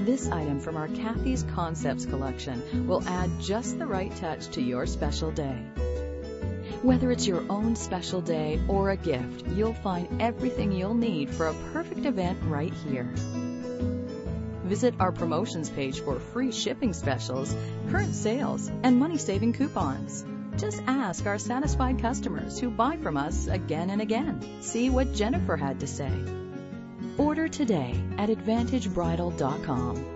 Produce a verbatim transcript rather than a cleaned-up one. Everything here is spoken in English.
This item from our Kathy's Concepts collection will add just the right touch to your special day. Whether it's your own special day or a gift, you'll find everything you'll need for a perfect event right here. Visit our promotions page for free shipping specials, current sales, and money-saving coupons. Just ask our satisfied customers who buy from us again and again. See what Jennifer had to say. Order today at advantage bridal dot com.